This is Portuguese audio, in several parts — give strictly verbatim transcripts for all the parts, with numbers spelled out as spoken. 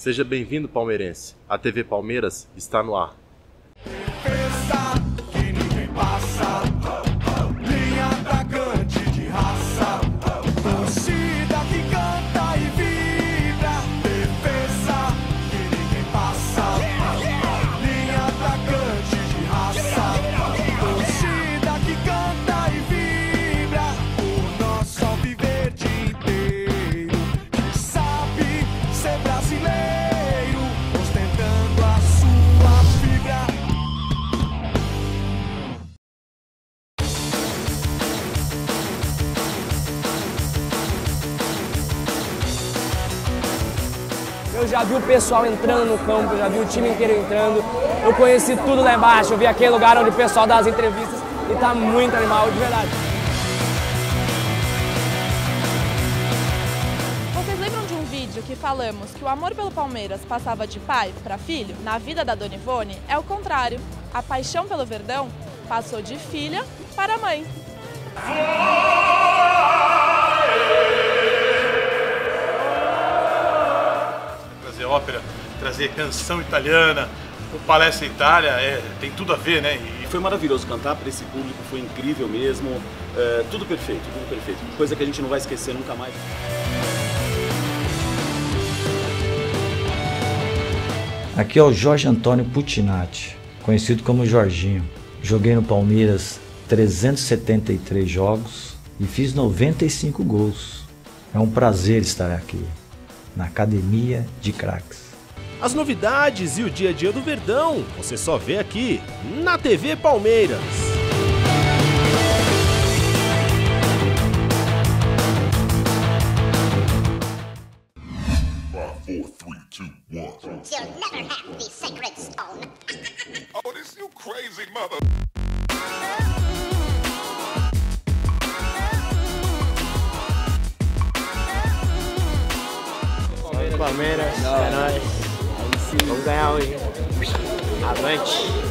Seja bem-vindo, palmeirense. A T V Palmeiras está no ar. Eu já vi o pessoal entrando no campo, eu já vi o time inteiro entrando. Eu conheci tudo lá embaixo, eu vi aquele lugar onde o pessoal dá as entrevistas e tá muito animal, de verdade. Vocês lembram de um vídeo que falamos que o amor pelo Palmeiras passava de pai para filho? Na vida da Dona Ivone é o contrário. A paixão pelo Verdão passou de filha para mãe. Trazer ópera, trazer canção italiana, o Palestra Itália, é, tem tudo a ver, né? E foi maravilhoso cantar para esse público, foi incrível mesmo, é, tudo perfeito, tudo perfeito, coisa que a gente não vai esquecer nunca mais. Aqui é o Jorge Antônio Putinati, conhecido como Jorginho. Joguei no Palmeiras trezentos e setenta e três jogos e fiz noventa e cinco gols. É um prazer estar aqui, na Academia de Craques. As novidades e o dia a dia do Verdão, você só vê aqui, na T V Palmeiras. Four, three, two, one. You'll never have the sacred stone. Oh, this you crazy mother. Palmeiras, é nóis. Vamos ganhar hoje. Avante.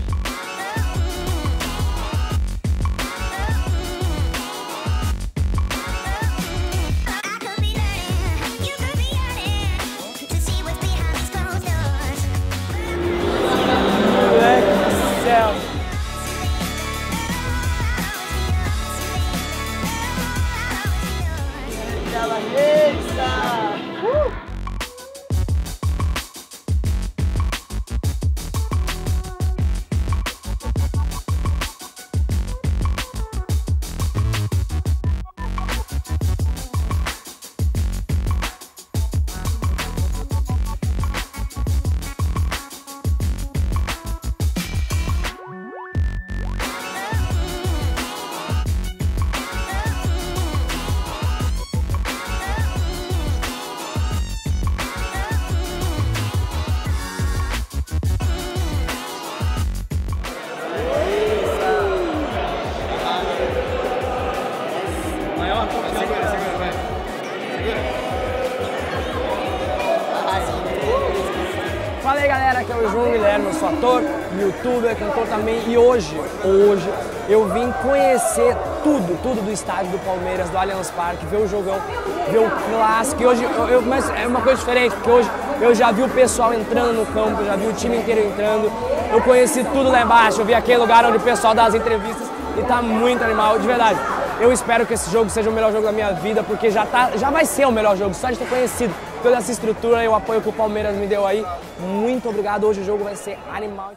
Fala aí galera, aqui é o João Guilherme, eu sou ator, youtuber, cantor também e hoje, hoje eu vim conhecer tudo, tudo do estádio do Palmeiras, do Allianz Parque, ver o jogão, ver o clássico. E hoje, eu, eu, mas é uma coisa diferente, porque hoje eu já vi o pessoal entrando no campo, eu já vi o time inteiro entrando, eu conheci tudo lá embaixo, eu vi aquele lugar onde o pessoal dá as entrevistas e tá muito animal, de verdade. Eu espero que esse jogo seja o melhor jogo da minha vida, porque já, tá, já vai ser o melhor jogo, só de ter conhecido toda essa estrutura e o apoio que o Palmeiras me deu aí. Muito obrigado, hoje o jogo vai ser animal.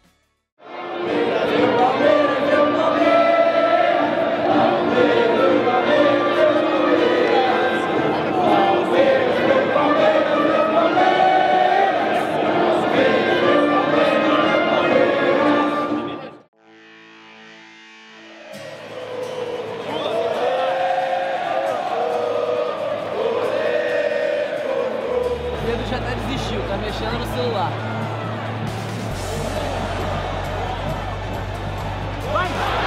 O Pedro já até desistiu, tá mexendo no celular. Vai!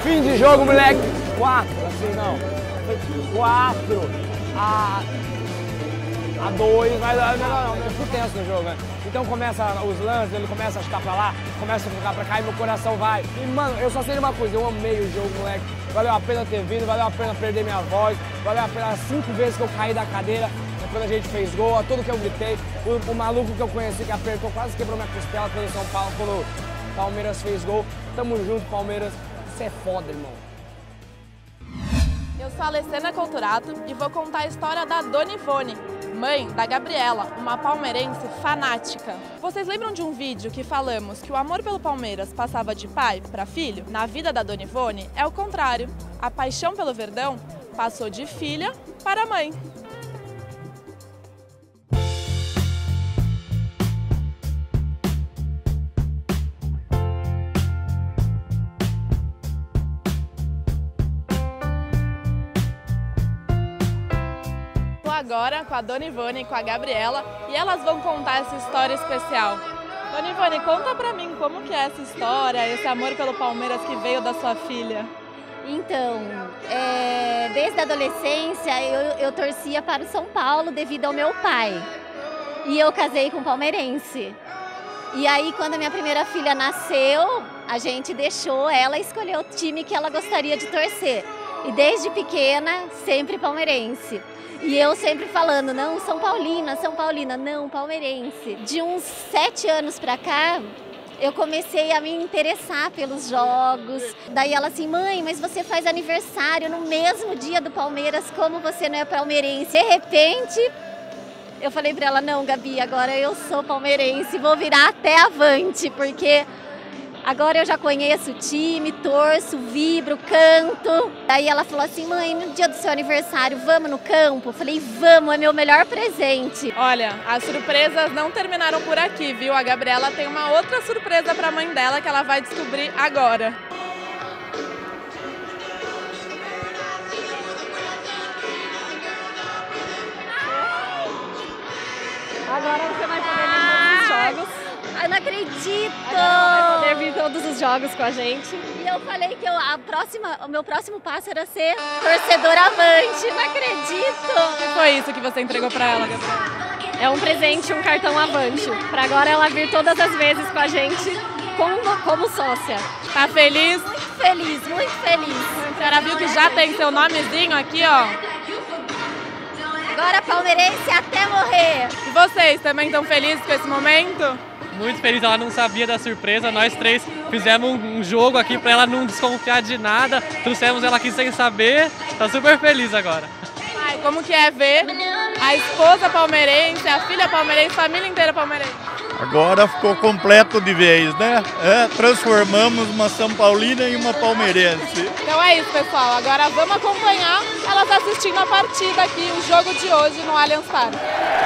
Fim de jogo, moleque. Quatro, assim não. Foi quatro a, a dois, mas não, não, não, eu fico tenso no jogo, né? Então começa os lances, ele começa a chutar pra lá, começa a ficar pra cá e meu coração vai. E, mano, eu só sei de uma coisa, eu amei o jogo, moleque. Valeu a pena ter vindo, valeu a pena perder minha voz, valeu a pena as cinco vezes que eu caí da cadeira quando a gente fez gol, a tudo que eu gritei. O, o maluco que eu conheci que apertou, quase quebrou minha costela quando o São Paulo, quando o Palmeiras fez gol. Tamo junto, Palmeiras. Isso é foda, irmão. Eu sou a Alessandra Couturato e vou contar a história da Dona Ivone, mãe da Gabriela, uma palmeirense fanática. Vocês lembram de um vídeo que falamos que o amor pelo Palmeiras passava de pai para filho? Na vida da Dona Ivone é o contrário. A paixão pelo Verdão passou de filha para mãe. Agora com a Dona Ivone e com a Gabriela e elas vão contar essa história especial. Dona Ivone, conta pra mim como que é essa história, esse amor pelo Palmeiras que veio da sua filha. Então, é, desde a adolescência eu, eu torcia para o São Paulo devido ao meu pai. E eu casei com um palmeirense. E aí quando a minha primeira filha nasceu, a gente deixou ela escolher o time que ela gostaria de torcer. E desde pequena, sempre palmeirense. E eu sempre falando, não, São Paulina, São Paulina, não, palmeirense. De uns sete anos pra cá, eu comecei a me interessar pelos jogos. Daí ela assim, mãe, mas você faz aniversário no mesmo dia do Palmeiras, como você não é palmeirense? De repente, eu falei pra ela, não, Gabi, agora eu sou palmeirense, vou virar até avante, porque agora eu já conheço o time, torço, vibro, canto. Daí ela falou assim, mãe, no dia do seu aniversário, vamos no campo? Eu falei, vamos, é meu melhor presente. Olha, as surpresas não terminaram por aqui, viu? A Gabriela tem uma outra surpresa pra mãe dela que ela vai descobrir agora. Agora você vai poder ver todos os jogos. Eu não acredito! Agora vai poder vir todos os jogos com a gente. E eu falei que eu, a próxima, o meu próximo passo era ser torcedora avante. Não acredito! O que foi isso que você entregou pra ela, Gabriela? É um presente, um cartão avante. Pra agora ela vir todas as vezes com a gente como, como sócia. Tá feliz? Muito feliz, muito feliz. A senhora viu que já tem seu nomezinho aqui, ó. Agora palmeirense até morrer. E vocês também estão felizes com esse momento? Muito feliz, ela não sabia da surpresa, nós três fizemos um jogo aqui para ela não desconfiar de nada, trouxemos ela aqui sem saber, tá super feliz agora. Ai, como que é ver a esposa palmeirense, a filha palmeirense, a família inteira palmeirense? Agora ficou completo de vez, né? É, transformamos uma São Paulina em uma palmeirense. Então é isso, pessoal, agora vamos acompanhar elas assistindo a partida aqui, o jogo de hoje no Allianz Parque.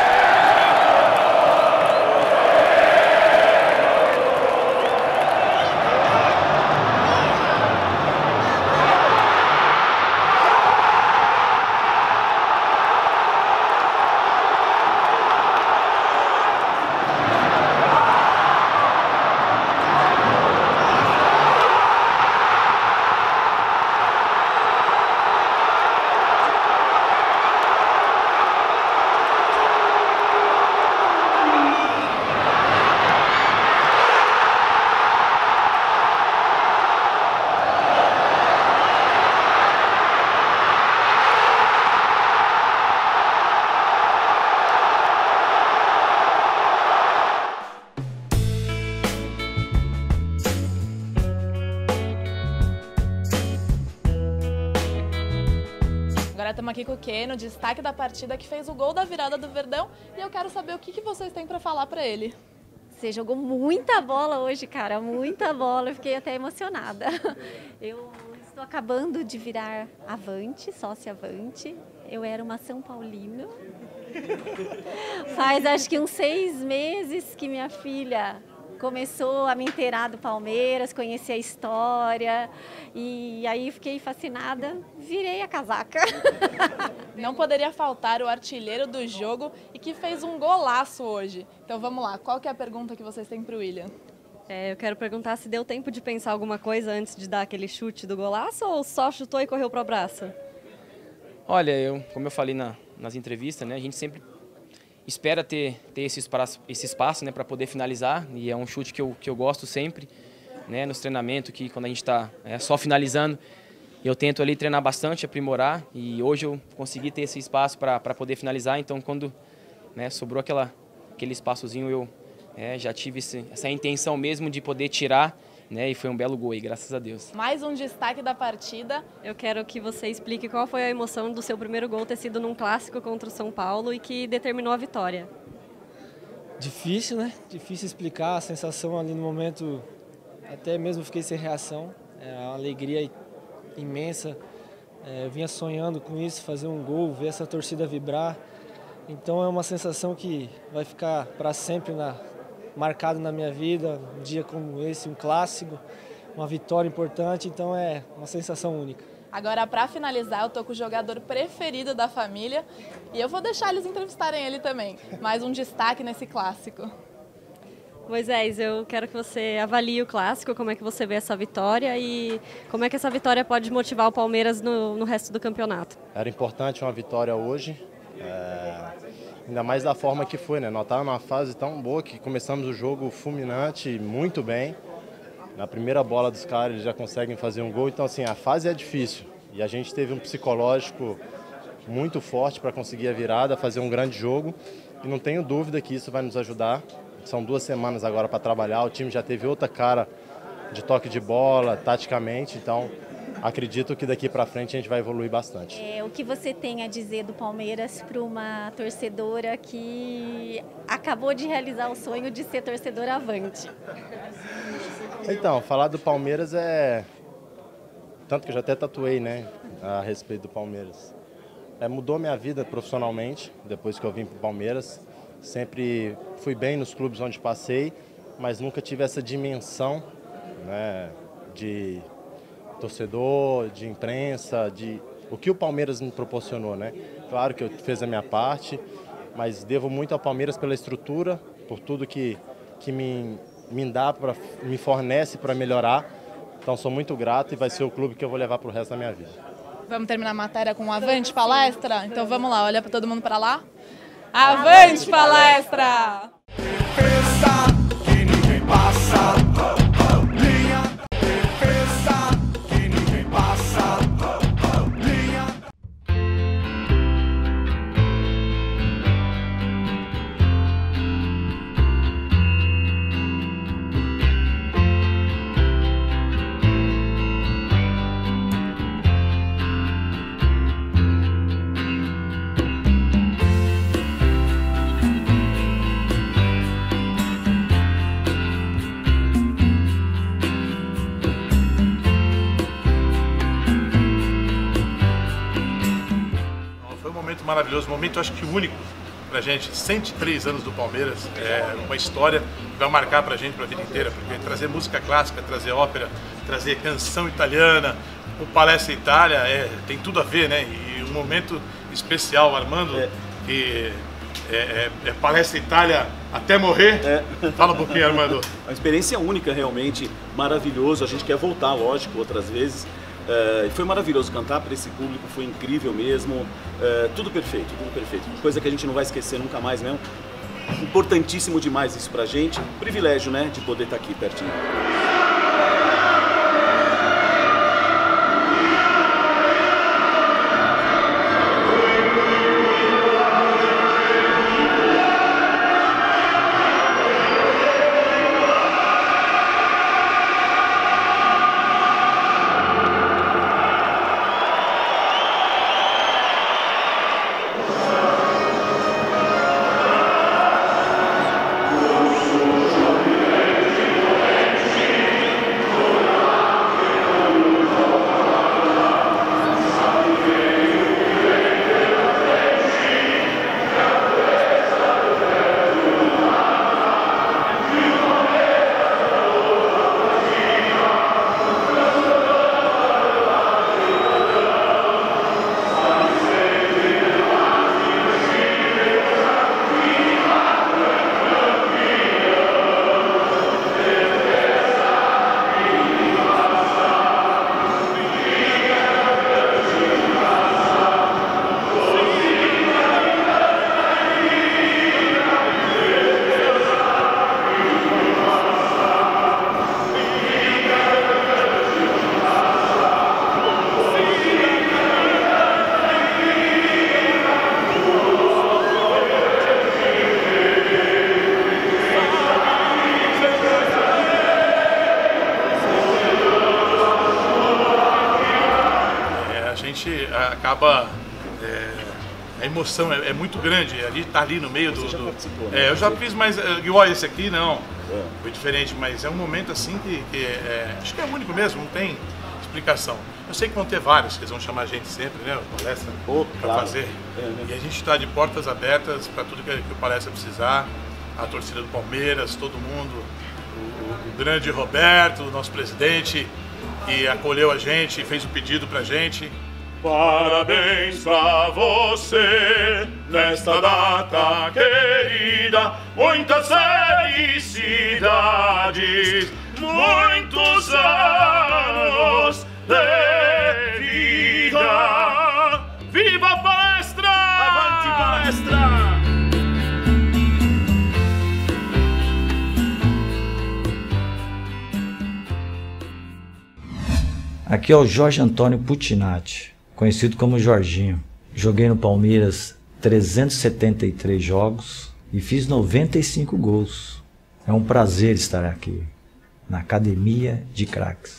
Agora estamos aqui com o Keno, destaque da partida, que fez o gol da virada do Verdão. E eu quero saber o que, que vocês têm para falar para ele. Você jogou muita bola hoje, cara, muita bola. Eu fiquei até emocionada. Eu estou acabando de virar avante, sócia avante. Eu era uma São Paulina. Faz acho que uns seis meses que minha filha começou a me inteirar do Palmeiras, conhecer a história, e aí fiquei fascinada, virei a casaca. Não poderia faltar o artilheiro do jogo e que fez um golaço hoje. Então vamos lá, qual que é a pergunta que vocês têm para o William? É, eu quero perguntar se deu tempo de pensar alguma coisa antes de dar aquele chute do golaço ou só chutou e correu para o abraço? Olha, eu, como eu falei na, nas entrevistas, né, a gente sempre espera ter, ter esse espaço, esse espaço, né, para poder finalizar, e é um chute que eu, que eu gosto sempre, né, nos treinamentos, que quando a gente está é, só finalizando, eu tento ali treinar bastante, aprimorar, e hoje eu consegui ter esse espaço para poder finalizar, então quando, né, sobrou aquela, aquele espaçozinho, eu é, já tive esse, essa intenção mesmo de poder tirar, né, e foi um belo gol aí, graças a Deus. Mais um destaque da partida. Eu quero que você explique qual foi a emoção do seu primeiro gol ter sido num clássico contra o São Paulo e que determinou a vitória. Difícil, né? Difícil explicar, a sensação ali no momento, até mesmo fiquei sem reação, é uma alegria imensa, é, eu vinha sonhando com isso, fazer um gol, ver essa torcida vibrar, então é uma sensação que vai ficar para sempre na marcado na minha vida, um dia como esse, um clássico, uma vitória importante, então é uma sensação única. Agora, para finalizar, eu tô com o jogador preferido da família e eu vou deixar eles entrevistarem ele também. Mais um destaque nesse clássico. Moisés, eu quero que você avalie o clássico, como é que você vê essa vitória e como é que essa vitória pode motivar o Palmeiras no, no resto do campeonato. Era importante uma vitória hoje. É... Ainda mais da forma que foi, né? Nós estávamos numa fase tão boa que começamos o jogo fulminante, muito bem. Na primeira bola dos caras eles já conseguem fazer um gol, então assim, a fase é difícil. E a gente teve um psicológico muito forte para conseguir a virada, fazer um grande jogo. E não tenho dúvida que isso vai nos ajudar. São duas semanas agora para trabalhar, o time já teve outra cara de toque de bola, taticamente, então acredito que daqui para frente a gente vai evoluir bastante. É, o que você tem a dizer do Palmeiras para uma torcedora que acabou de realizar o sonho de ser torcedora avante? Então, falar do Palmeiras é... Tanto que eu já até tatuei, né, a respeito do Palmeiras. É, mudou minha vida profissionalmente, depois que eu vim para o Palmeiras. Sempre fui bem nos clubes onde passei, mas nunca tive essa dimensão, né, de torcedor, de imprensa, de o que o Palmeiras me proporcionou, né? Claro que eu fiz a minha parte, mas devo muito ao Palmeiras pela estrutura, por tudo que, que me, me dá, pra, me fornece para melhorar. Então sou muito grato e vai ser o clube que eu vou levar para o resto da minha vida. Vamos terminar a matéria com um Avante Palestra? Então vamos lá, olha para todo mundo para lá. Avante Palestra! Que ninguém passa. Maravilhoso, momento acho que único pra gente, cento e três anos do Palmeiras, é uma história que vai marcar pra gente pra vida inteira, porque trazer música clássica, trazer ópera, trazer canção italiana, o Palestra Itália, é, tem tudo a ver, né? E um momento especial, Armando, é. que é, é, é Palestra Itália até morrer. É. Fala um pouquinho, Armando. Uma experiência única, realmente, maravilhoso, a gente quer voltar, lógico, outras vezes. Uh, foi maravilhoso cantar para esse público, foi incrível mesmo, uh, tudo perfeito, tudo perfeito, coisa que a gente não vai esquecer nunca mais mesmo, importantíssimo demais isso pra gente, privilégio, né, de poder estar aqui pertinho. gente acaba... É, a emoção é, é muito grande, ali tá ali no meio do... Você já do participou, é, né? eu já fiz, mas igual esse aqui, não. É. Foi diferente, mas é um momento assim que, que é, acho que é único mesmo, não tem explicação. Eu sei que vão ter vários, que eles vão chamar a gente sempre, né, palestra, oh, para claro. fazer. É, né? E a gente está de portas abertas para tudo que, que o palestra precisar. A torcida do Palmeiras, todo mundo, o, o grande Roberto, o nosso presidente, que acolheu a gente, fez o pedido para a gente. Parabéns pra você nesta data querida, muitas felicidades, muitos anos de vida. Viva a palestra! Avante palestra! Aqui é o Jorge Antônio Putinati, conhecido como Jorginho. Joguei no Palmeiras trezentos e setenta e três jogos e fiz noventa e cinco gols. É um prazer estar aqui, na Academia de Craques.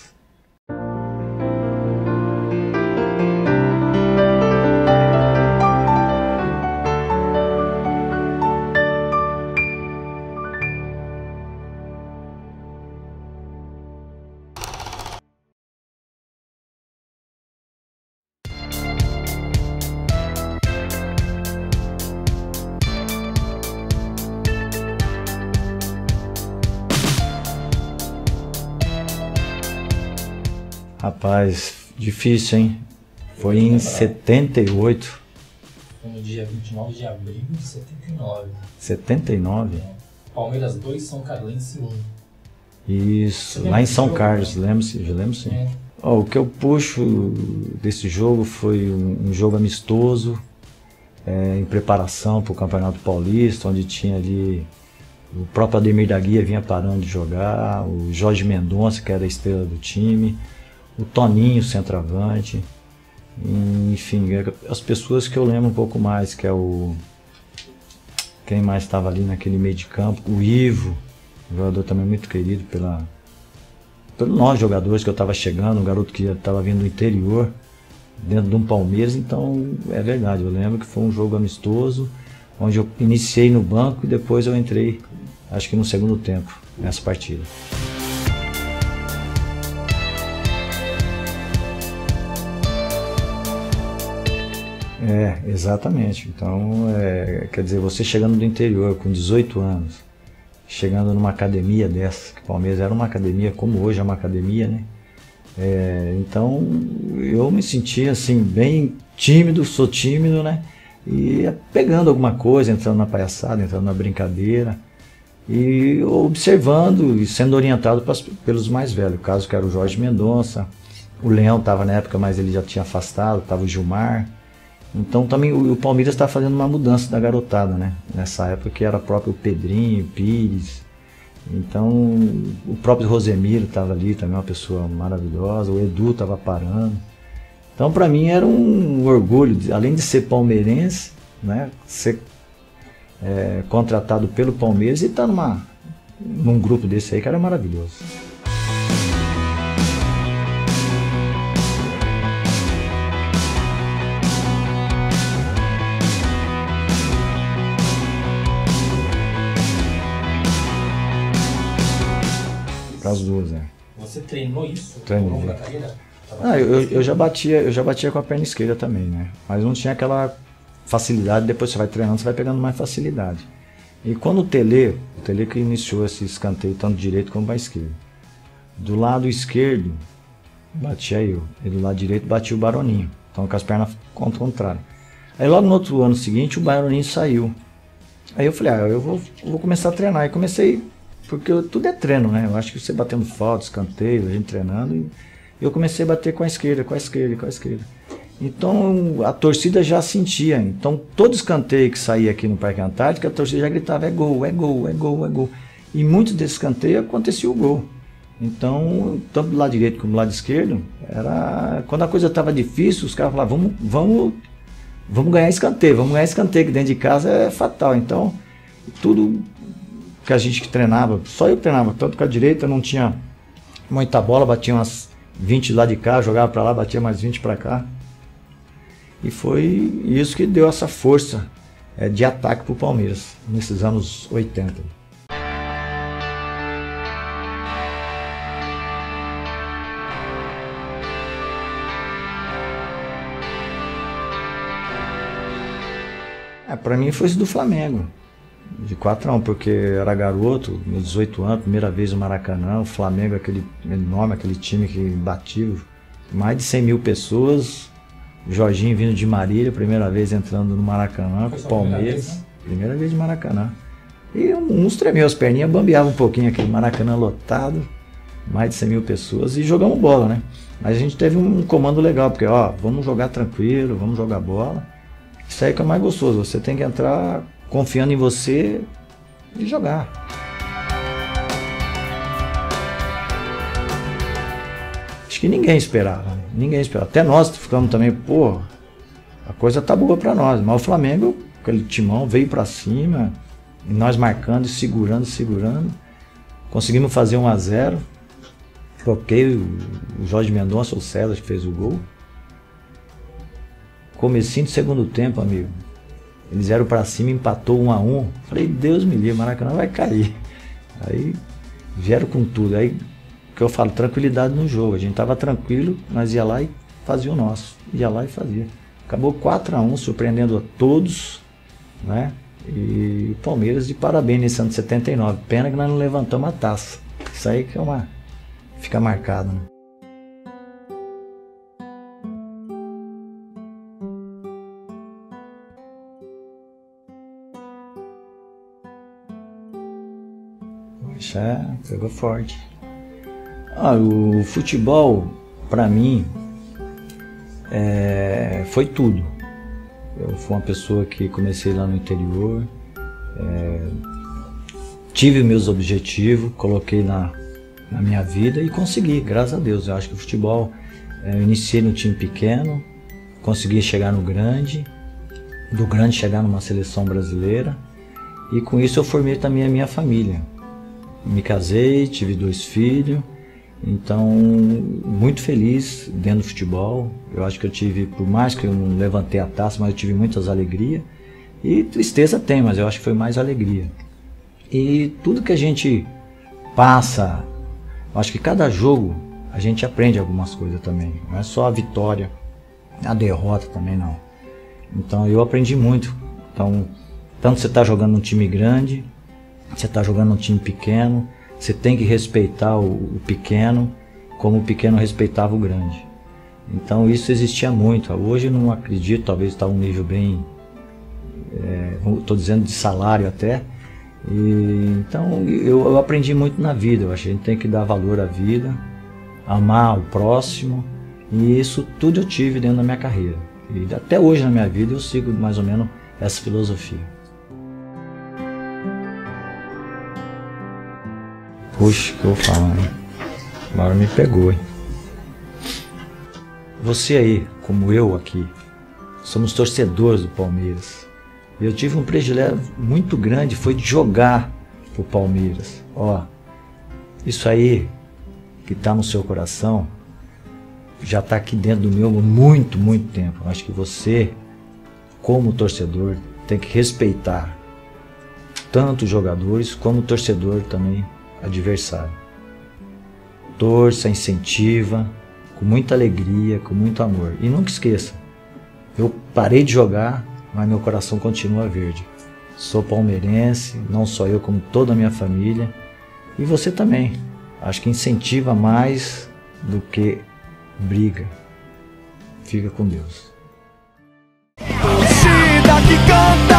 Rapaz, difícil, hein? Foi em setenta e oito. Foi no dia vinte e nove de abril de setenta e nove. setenta e nove? É. Palmeiras dois, São Carlense um. Isso, lá em São jogo, Carlos, né? lembro sim, lembro sim. É. Oh, o que eu puxo desse jogo foi um, um jogo amistoso, é, em preparação para o Campeonato Paulista, onde tinha ali o próprio Ademir da Guia vinha parando de jogar, o Jorge Mendonça, que era a estrela do time, o Toninho, centroavante, enfim, as pessoas que eu lembro um pouco mais, que é o... Quem mais estava ali naquele meio de campo? O Ivo, um jogador também muito querido pela, pelos nós jogadores que eu estava chegando, um garoto que estava vindo do interior, dentro de um Palmeiras, então é verdade, eu lembro que foi um jogo amistoso, onde eu iniciei no banco e depois eu entrei, acho que no segundo tempo, nessa partida. É, exatamente. Então, é, quer dizer, você chegando do interior com dezoito anos, chegando numa academia dessa, que o Palmeiras era uma academia, como hoje é uma academia, né? É, então, eu me sentia assim, bem tímido, sou tímido, né? E pegando alguma coisa, entrando na palhaçada, entrando na brincadeira, e observando e sendo orientado pras, pelos mais velhos, o caso que era o Jorge Mendonça, o Leão estava na época, mas ele já tinha afastado, estava o Gilmar. Então também o, o Palmeiras está fazendo uma mudança da garotada, né? Nessa época que era próprio o Pedrinho, o Pires. Então o próprio Rosemiro estava ali, também uma pessoa maravilhosa, o Edu estava parando. Então para mim era um orgulho, além de ser palmeirense, né? Ser é, contratado pelo Palmeiras e estar tá numa, num grupo desse aí que era maravilhoso. As duas, né? Você treinou isso? Treinei. Ao longo da carreira? Ah, eu, eu, já batia, eu já batia com a perna esquerda também, né? Mas não tinha aquela facilidade, depois você vai treinando, você vai pegando mais facilidade. E quando o Tele, o Tele que iniciou esse escanteio tanto direito como para esquerda. Do lado esquerdo, batia eu. E do lado direito batia o Baroninho. Então com as pernas contrárias. Aí logo no outro ano seguinte o Baroninho saiu. Aí eu falei, ah, eu vou, vou começar a treinar. E comecei... Porque tudo é treino, né? Eu acho que você batendo falta, escanteio, a gente treinando. E eu comecei a bater com a esquerda, com a esquerda, com a esquerda. Então a torcida já sentia. Então todo escanteio que saía aqui no Parque Antártico, a torcida já gritava: é gol, é gol, é gol, é gol. E muitos desses escanteios acontecia o gol. Então, tanto do lado direito como do lado esquerdo, era... quando a coisa estava difícil, os caras falavam: vamos, vamos, vamos ganhar escanteio, vamos ganhar escanteio, que dentro de casa é fatal. Então, tudo. Que a gente que treinava, só eu treinava, tanto que a direita não tinha muita bola, batia umas vinte lá de cá, jogava para lá, batia mais vinte para cá. E foi isso que deu essa força é, de ataque para o Palmeiras, nesses anos oitenta. É, para mim foi isso do Flamengo, de quatro a um, porque eu era garoto, meus dezoito anos, primeira vez no Maracanã, o Flamengo, aquele enorme, aquele time que batia mais de cem mil pessoas, Jorginho vindo de Marília, primeira vez entrando no Maracanã, com o Palmeiras, primeira vez, primeira vez de Maracanã. E uns tremiam as perninhas, bambeavam um pouquinho aquele Maracanã lotado, mais de cem mil pessoas, e jogamos bola, né? Mas a gente teve um comando legal, porque ó, vamos jogar tranquilo, vamos jogar bola. Isso aí que é mais gostoso, você tem que entrar confiando em você e jogar. Acho que ninguém esperava, ninguém esperava. Até nós ficamos também, pô, a coisa tá boa pra nós. Mas o Flamengo, aquele timão, veio pra cima, e nós marcando, segurando, segurando. Conseguimos fazer um a zero. Troquei o Jorge Mendonça, o César, que fez o gol. Comecinho do segundo tempo, amigo. Eles vieram pra cima, empatou um a um. Falei, Deus me livre, Maracanã vai cair. Aí vieram com tudo. Aí que eu falo, tranquilidade no jogo. A gente tava tranquilo, mas ia lá e fazia o nosso. Ia lá e fazia. Acabou quatro a um, surpreendendo a todos, né? E o Palmeiras de parabéns nesse ano de setenta e nove. Pena que nós não levantamos a taça. Isso aí que é uma... fica marcado, né? Poxa, pegou forte. Ah, o futebol, pra mim, é, foi tudo. Eu fui uma pessoa que comecei lá no interior, é, tive meus objetivos, coloquei na, na minha vida e consegui, graças a Deus. Eu acho que o futebol, é, eu iniciei no time pequeno, consegui chegar no grande, do grande chegar numa seleção brasileira, e com isso eu formei também a minha família. Me casei, tive dois filhos, então muito feliz dentro do futebol. Eu acho que eu tive, por mais que eu não levantei a taça, mas eu tive muitas alegrias. E tristeza tem, mas eu acho que foi mais alegria. E tudo que a gente passa, eu acho que cada jogo a gente aprende algumas coisas também. Não é só a vitória, a derrota também não. Então eu aprendi muito. Então, tanto você está jogando num time grande, você está jogando num time pequeno, você tem que respeitar o, o pequeno, como o pequeno respeitava o grande. Então isso existia muito. Hoje eu não acredito, talvez está um nível bem, estou é, dizendo de salário até. E, então eu, eu aprendi muito na vida. Eu acho que a gente tem que dar valor à vida, amar o próximo, e isso tudo eu tive dentro da minha carreira. E até hoje na minha vida eu sigo mais ou menos essa filosofia. Puxa, que eu vou falar, hein? Agora me pegou, hein? Você aí, como eu aqui, somos torcedores do Palmeiras. Eu tive um privilégio muito grande, foi de jogar pro Palmeiras. Ó, isso aí que tá no seu coração, já tá aqui dentro do meu há muito, muito tempo. Acho que você, como torcedor, tem que respeitar tanto os jogadores como o torcedor também, adversário. Torça, incentiva, com muita alegria, com muito amor. E nunca esqueça, eu parei de jogar, mas meu coração continua verde. Sou palmeirense, não só eu, como toda a minha família. E você também. Acho que incentiva mais do que briga. Fica com Deus. Torcida que canta.